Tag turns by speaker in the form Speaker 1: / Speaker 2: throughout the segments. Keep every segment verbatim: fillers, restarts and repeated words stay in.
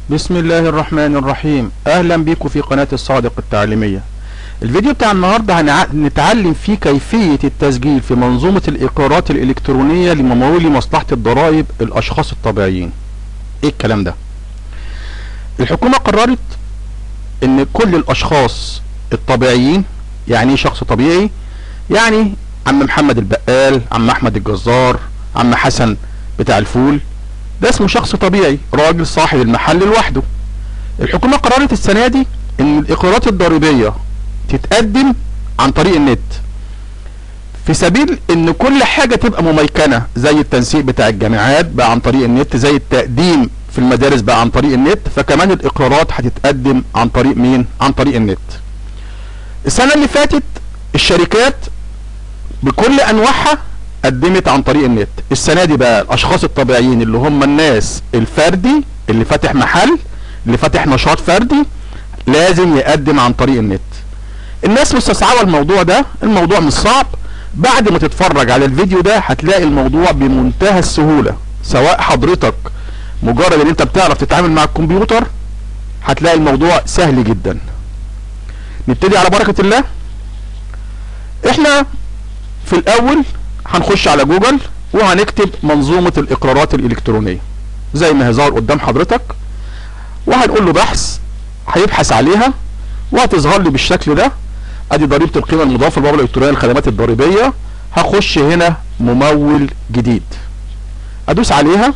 Speaker 1: بسم الله الرحمن الرحيم. اهلا بيكم في قناة الصادق التعليمية. الفيديو بتاع النهاردة هنتعلم فيه كيفية التسجيل في منظومة الاقرارات الالكترونية لممولي مصلحة الضرائب الاشخاص الطبيعيين. ايه الكلام ده؟ الحكومة قررت ان كل الاشخاص الطبيعيين، يعني ايه شخص طبيعي؟ يعني عم محمد البقال، عم احمد الجزار، عم حسن بتاع الفول، ده اسمه شخص طبيعي، راجل صاحب المحل لوحده. الحكومة قررت السنة دي ان الاقرارات الضريبية تتقدم عن طريق النت، في سبيل ان كل حاجة تبقى مميكنة، زي التنسيق بتاع الجامعات بقى عن طريق النت، زي التقديم في المدارس بقى عن طريق النت، فكمان الاقرارات هتتقدم عن طريق مين؟ عن طريق النت. السنة اللي فاتت الشركات بكل انواعها قدمت عن طريق النت. السنة دي بقى الاشخاص الطبيعيين اللي هم الناس الفردي اللي فاتح محل، اللي فاتح نشاط فردي، لازم يقدم عن طريق النت. الناس مستصعبة الموضوع ده، الموضوع مش صعب. بعد ما تتفرج على الفيديو ده هتلاقي الموضوع بمنتهى السهولة، سواء حضرتك مجرد ان انت بتعرف تتعامل مع الكمبيوتر هتلاقي الموضوع سهل جدا. نبتدي على بركة الله. احنا في الاول هنخش على جوجل وهنكتب منظومة الاقرارات الالكترونية زي ما هيظهر قدام حضرتك، وهنقول له بحث، هيبحث عليها وهتظهر لي بالشكل ده. ادي ضريبة القيمة المضافة للبوابة الالكترونية للخدمات الضريبية. هخش هنا ممول جديد، ادوس عليها،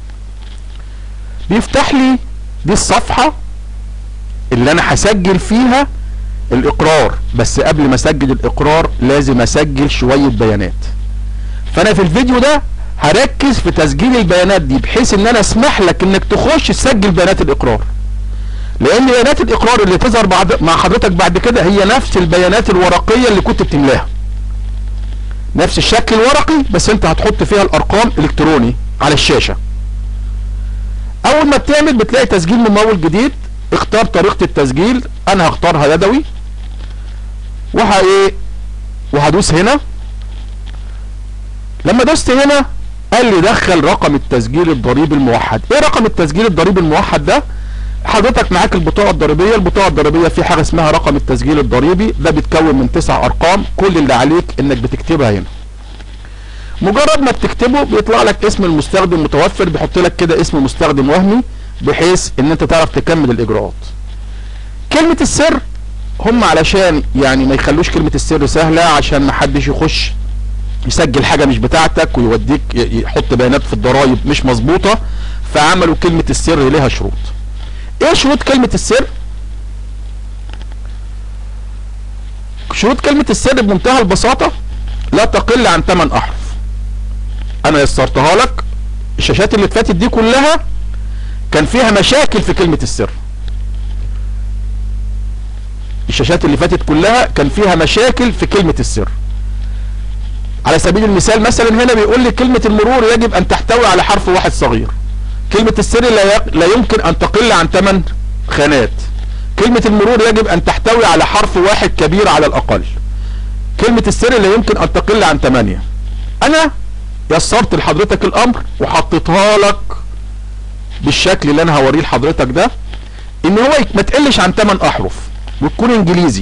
Speaker 1: بيفتح لي دي الصفحة اللي انا هسجل فيها الاقرار. بس قبل ما اسجل الاقرار لازم اسجل شوية بيانات، فانا في الفيديو ده هركز في تسجيل البيانات دي، بحيث ان انا اسمح لك انك تخش تسجل بيانات الاقرار، لان بيانات الاقرار اللي تظهر بعد مع حضرتك بعد كده هي نفس البيانات الورقية اللي كنت بتملاها، نفس الشكل الورقي، بس انت هتحط فيها الارقام الكتروني على الشاشة. اول ما بتعمل بتلاقي تسجيل ممول جديد، اختار طريقة التسجيل، انا هختارها يدوي، وها ايه وهدوس هنا. لما دوست هنا قال لي دخل رقم التسجيل الضريبي الموحد. ايه رقم التسجيل الضريبي الموحد ده؟ حضرتك معاك البطاقة الضريبية، البطاقة الضريبية في حاجة اسمها رقم التسجيل الضريبي، ده بيتكون من تسع ارقام، كل اللي عليك انك بتكتبها هنا. مجرد ما بتكتبه بيطلع لك اسم المستخدم متوفر، بيحط لك كده اسم مستخدم وهمي بحيث ان انت تعرف تكمل الاجراءات. كلمة السر هم علشان يعني ما يخلوش كلمة السر سهلة، عشان ما حدش يخش يسجل حاجة مش بتاعتك ويوديك يحط بيانات في الضرايب مش مظبوطة، فعملوا كلمة السر لها شروط. ايه شروط كلمة السر؟ شروط كلمة السر بمنتهى البساطة لا تقل عن ثمانية احرف. انا يسرتها لك. الشاشات اللي فاتت دي كلها كان فيها مشاكل في كلمة السر. الشاشات اللي فاتت كلها كان فيها مشاكل في كلمة السر. على سبيل المثال مثلا هنا بيقول لي كلمة المرور يجب ان تحتوي على حرف واحد صغير. كلمة السر لا, لا يمكن ان تقل عن ثمان خانات. كلمة المرور يجب ان تحتوي على حرف واحد كبير على الاقل. كلمة السر لا يمكن ان تقل عن ثمانية. انا يسرت لحضرتك الامر وحطيتها لك بالشكل اللي انا هوريه لحضرتك ده، ان هو ما تقلش عن ثمان احرف وتكون انجليزي.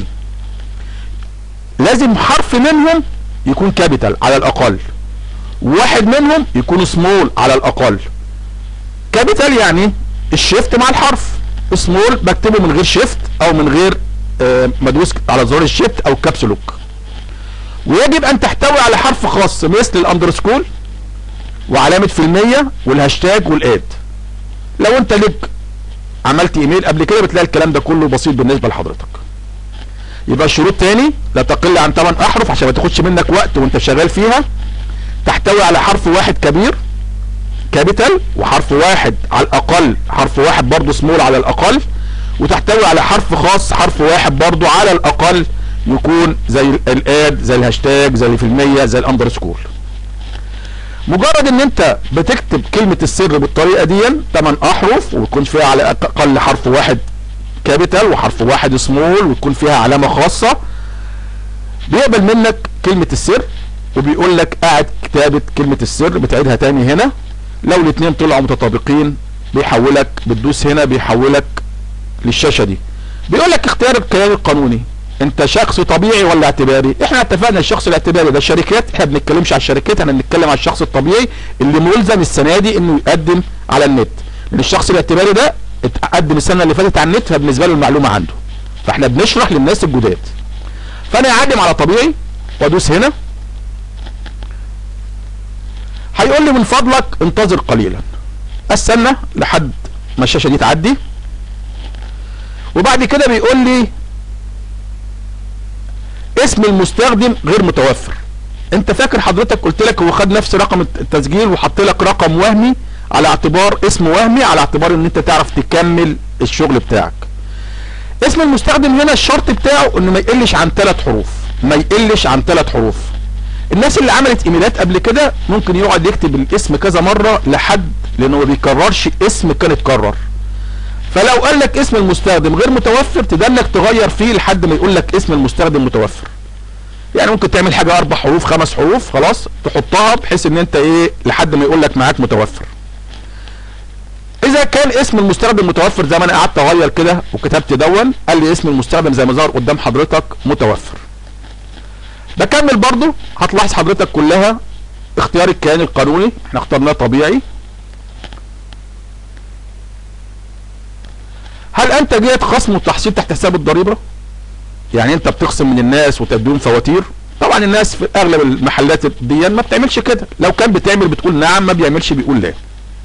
Speaker 1: لازم حرف منهم يكون كابيتال على الاقل، واحد منهم يكون سمول على الاقل. كابيتال يعني الشيفت مع الحرف، سمول بكتبه من غير شيفت او من غير آه مدوس على زرار الشيفت او كابسلوك. ويجب ان تحتوي على حرف خاص مثل الاندرسكول وعلامة في المية والهاشتاج والاد. لو انت لك عملت ايميل قبل كده بتلاقي الكلام ده كله بسيط بالنسبة لحضرتك. يبقى الشروط تاني لا تقل عن ثمان احرف عشان ما تاخدش منك وقت وانت شغال فيها. تحتوي على حرف واحد كبير كابيتال، وحرف واحد على الاقل، حرف واحد برضو سمول على الاقل، وتحتوي على حرف خاص حرف واحد برضو على الاقل يكون زي الاد، زي الهاشتاج، زي اللي في المية، زي الاندرسكور. مجرد ان انت بتكتب كلمة السر بالطريقة دي ثمان احرف ويكون فيها على الاقل حرف واحد كابيتال وحرف واحد سمول ويكون فيها علامة خاصة، بيقبل منك كلمة السر وبيقول لك قاعد كتابة كلمة السر، بتعيدها تاني هنا. لو الاثنين طلعوا متطابقين بيحولك، بتدوس هنا بيحولك للشاشه دي. بيقول لك اختيار الكيان القانوني، انت شخص طبيعي ولا اعتباري؟ احنا اتفقنا الشخص الاعتباري ده الشركات، احنا ما بنتكلمش على الشركات، احنا بنتكلم على الشخص الطبيعي اللي ملزم السنه دي انه يقدم على النت، لان الشخص الاعتباري ده اتقدم السنه اللي فاتت على النت فبالنسبه له المعلومه عنده، فاحنا بنشرح للناس الجداد. فانا هعدم على طبيعي وادوس هنا، هيقول لي من فضلك انتظر قليلا، استنى لحد ما الشاشه دي تعدي. وبعد كده بيقول لي اسم المستخدم غير متوفر. انت فاكر حضرتك قلت لك هو خد نفس رقم التسجيل وحط لك رقم وهمي على اعتبار اسم وهمي، على اعتبار ان انت تعرف تكمل الشغل بتاعك. اسم المستخدم هنا الشرط بتاعه انه ما يقلش عن ثلاث حروف، ما يقلش عن ثلاث حروف. الناس اللي عملت ايميلات قبل كده ممكن يقعد يكتب الاسم كذا مره لحد، لانه ما بيكررش اسم كان اتكرر. فلو قال لك اسم المستخدم غير متوفر تدلك تغير فيه لحد ما يقول لك اسم المستخدم متوفر. يعني ممكن تعمل حاجه اربع حروف خمس حروف خلاص تحطها بحيث ان انت ايه لحد ما يقول لك معاك متوفر. اذا كان اسم المستخدم متوفر زي ما انا قعدت اغير كده وكتبت دون، قال لي اسم المستخدم زي ما ظهر قدام حضرتك متوفر. بكمل برضو، هتلاحظ حضرتك كلها اختيار الكيان القانوني احنا اخترناه طبيعي. هل انت جهة خصم وتحصيل تحت حساب الضريبة؟ يعني انت بتخصم من الناس وتديهم فواتير؟ طبعا الناس في اغلب المحلات دي ما بتعملش كده، لو كان بتعمل بتقول نعم، ما بيعملش بيقول لا.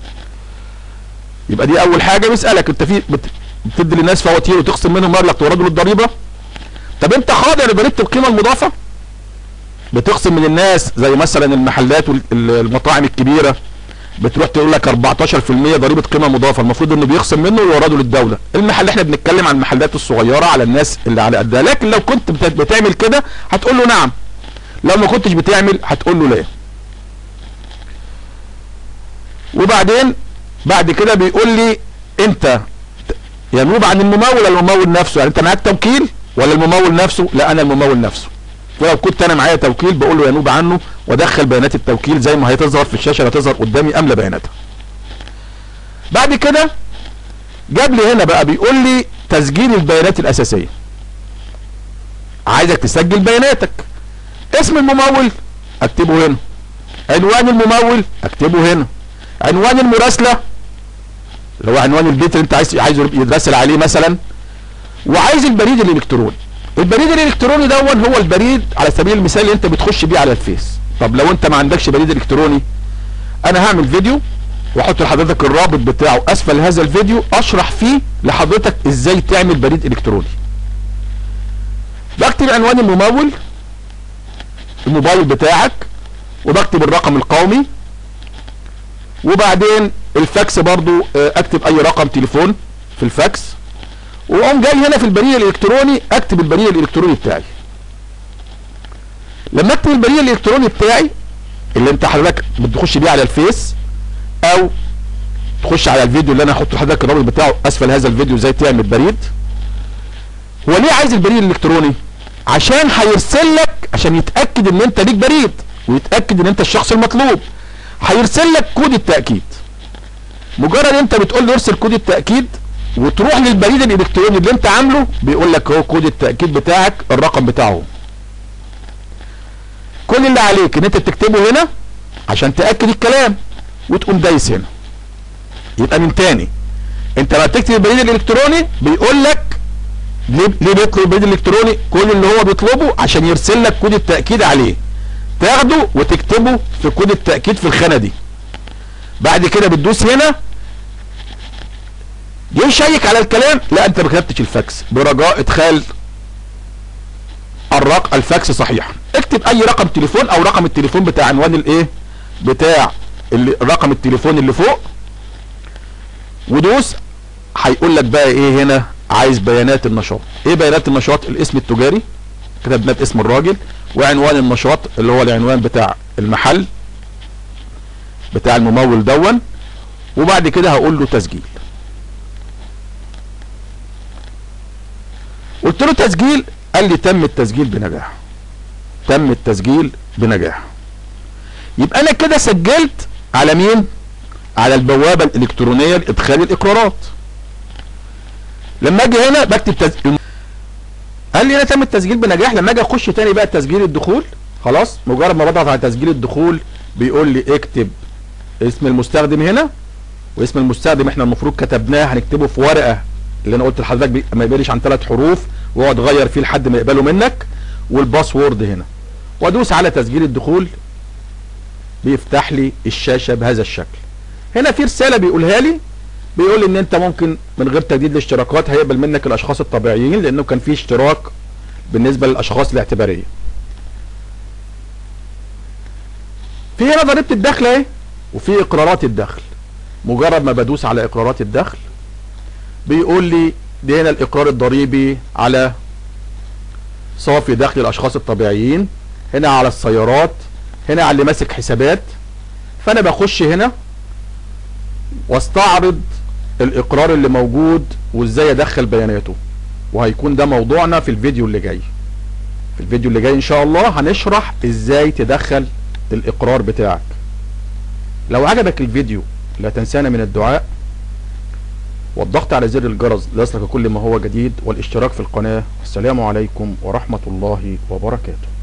Speaker 1: يبقى دي اول حاجة بيسألك انت في بتدي للناس فواتير وتخصم منهم مبلغ تورده للضريبة؟ طب انت خاضع لضريبة القيمة المضافة؟ بتخصم من الناس زي مثلا المحلات والمطاعم الكبيرة بتروح تقول لك اربعتاشر في المية ضريبه قيمه مضافه، المفروض انه بيخصم منه ويورده للدوله. المحل احنا بنتكلم عن المحلات الصغيره، على الناس اللي على قدها، لكن لو كنت بتعمل كده هتقول له نعم، لو ما كنتش بتعمل هتقول له لا. وبعدين بعد كده بيقول لي انت ينوب عن الممول ولا الممول نفسه؟ يعني انت معاك توكيل ولا الممول نفسه؟ لا انا الممول نفسه. ولو كنت انا معايا توكيل بقول له ينوب عنه وادخل بيانات التوكيل زي ما هتظهر في الشاشه، هتظهر قدامي املى بياناتها. بعد كده جاب لي هنا بقى بيقول لي تسجيل البيانات الاساسيه. عايزك تسجل بياناتك. اسم الممول اكتبه هنا، عنوان الممول اكتبه هنا، عنوان المراسله اللي هو عنوان البيت اللي انت عايز عايزه يتراسل عليه مثلا، وعايز البريد الالكتروني. البريد الالكتروني دون هو البريد على سبيل المثال اللي انت بتخش بيه على الفيس. طب لو انت ما عندكش بريد الكتروني، انا هعمل فيديو واحط لحضرتك الرابط بتاعه اسفل هذا الفيديو اشرح فيه لحضرتك ازاي تعمل بريد الكتروني. بكتب عنوان الممول، الموبايل بتاعك، وبكتب الرقم القومي، وبعدين الفاكس برضو اكتب اي رقم تليفون في الفاكس، واقوم جاي هنا في البريد الالكتروني اكتب البريد الالكتروني بتاعي. لما اكتب البريد الالكتروني بتاعي اللي انت حضرتك بتخش بيه على الفيس او تخش على الفيديو اللي انا هحط لحضرتك الرابط بتاعه اسفل هذا الفيديو ازاي تعمل بريد. هو ليه عايز البريد الالكتروني؟ عشان هيرسل لك، عشان يتاكد ان انت ليك بريد ويتاكد ان انت الشخص المطلوب، هيرسل لك كود التاكيد. مجرد انت بتقول له ارسل كود التاكيد وتروح للبريد الالكتروني اللي انت عامله بيقول لك اهو كود التاكيد بتاعك، الرقم بتاعه. كل اللي عليك ان انت تكتبه هنا عشان تاكد الكلام وتقوم دايس هنا. يبقى من تاني، انت لما تكتب البريد الالكتروني بيقول لك ليه ليه بيطلب البريد الالكتروني؟ كل اللي هو بيطلبه عشان يرسل لك كود التاكيد عليه، تاخده وتكتبه في كود التاكيد في الخانه دي. بعد كده بتدوس هنا يشيك على الكلام، لا انت ما كتبتش الفاكس، برجاء ادخال الرقم الفاكس صحيحا. اكتب اي رقم تليفون او رقم التليفون بتاع عنوان الايه بتاع رقم التليفون اللي فوق، ودوس. هيقول لك بقى ايه هنا؟ عايز بيانات النشاط. ايه بيانات النشاط؟ الاسم التجاري، كتبنا اسم الراجل، وعنوان النشاط اللي هو العنوان بتاع المحل بتاع الممول دون، وبعد كده هقول له تسجيل. قلت له تسجيل، قال لي تم التسجيل بنجاح. تم التسجيل بنجاح. يبقى انا كده سجلت على مين؟ على البوابه الالكترونيه لادخال الاقرارات. لما اجي هنا بكتب تسجيل، قال لي هنا تم التسجيل بنجاح. لما اجي اخش تاني بقى تسجيل الدخول، خلاص مجرد ما بضغط على تسجيل الدخول بيقول لي اكتب اسم المستخدم هنا، واسم المستخدم احنا المفروض كتبناه هنكتبه في ورقه اللي انا قلت لحضرتك ما يقبلش عن ثلاث حروف، واقعد اغير فيه لحد ما يقبله منك، والباسورد هنا، وادوس على تسجيل الدخول بيفتح لي الشاشه بهذا الشكل. هنا في رساله بيقولها لي، بيقول لي ان انت ممكن من غير تجديد الاشتراكات هيقبل منك الاشخاص الطبيعيين، لانه كان في اشتراك بالنسبه للاشخاص الاعتباريه. في هنا ضريبه الدخل اهي، وفي اقرارات الدخل. مجرد ما بدوس على اقرارات الدخل بيقول لي دي هنا الاقرار الضريبي على صافي دخل الاشخاص الطبيعيين، هنا على السيارات، هنا على اللي ماسك حسابات. فانا بخش هنا واستعرض الاقرار اللي موجود وازاي ادخل بياناته، وهيكون ده موضوعنا في الفيديو اللي جاي. في الفيديو اللي جاي ان شاء الله هنشرح ازاي تدخل الاقرار بتاعك. لو عجبك الفيديو لا تنسانا من الدعاء والضغط على زر الجرس ليصلك كل ما هو جديد، والاشتراك في القناة. السلام عليكم ورحمة الله وبركاته.